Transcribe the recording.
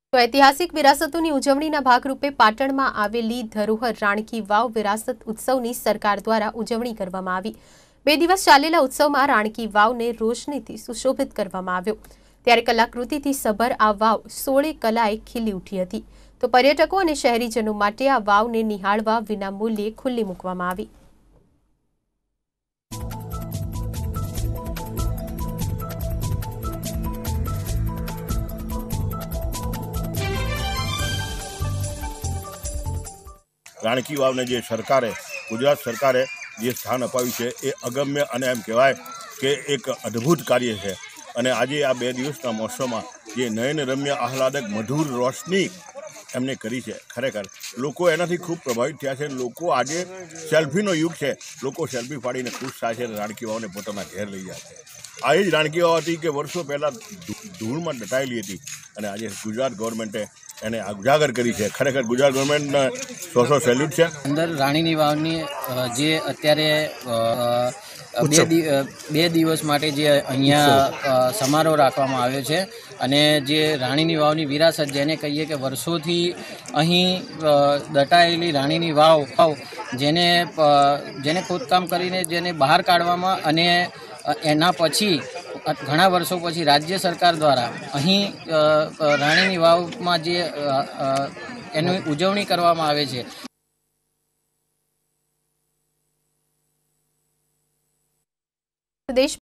તો ઐતિહાસિક વિરાસતોની ઉજવણીના ભાગરૂપે પાટણમાં આવેલી ધરોહર રાણકી વાવ વિરાસત ઉત્સવની સરકાર દ્વારા ઉજવણી કરવામાં આવી। 2 દિવસ ચાલેલા ઉત્સવમાં રાણકી વાવને રોશનીથી સુશોભિત કરવામાં આવ્યો। ત્યારે કલાકૃતિથી સભર આ વાવ 16 કલાએ ખીલી ઉઠી હતી। તો પર્યટકો અને શહેરીજનો માટે આ વાવને નિહાળવા વિનામૂલ્યે ખુલ્લી મૂકવામાં આવી। राणकी वाव ने जे सरकारे गुजरात सरकारे जे स्थान अपाव्युं छे ए अगम्य अने एम कहेवाय के एक अद्भुत कार्य है। अने आजे आ 2 दिवसना महोत्सवमां जे नयनरम्य आह्लादक मधुर रोशनी एमने करी है। खरेखर लोको एनाथी खूब प्रभावित थया छे। लोको आजे सेल्फीनो युग है। लोको सेल्फी पाड़ीने खुश थाय छे। राणकी वावने पोताना घेर लई जाय छे। आ ज राणकी वाव हती के वर्षों पहला धूळमां दटायेली हती अने आजे गुजरात गवर्नमेंटे એને ઉજાગર કરી છે। ખરેખર ગુજરાત ગવર્મેન્ટને 100 સેલ્યુટ છે। અંદર રાણીની વાવની જે અત્યારે 2 દિવસ માટે જે અહીંયા સમારોહ રાખવામાં આવ્યો છે અને જે રાણીની વાવની વિરાસત જેને કહીએ કે વર્ષોથી અહીં દટાયેલી રાણીની વાવ જેને ખોદકામ કરીને જેને બહાર કાઢવામાં અને એના પછી ઘણા વર્ષો પછી રાજ્ય સરકાર द्वारा અહીં રાણીની વાવમાં જે એની ઉજવણી કરવામાં આવે છે। દેશ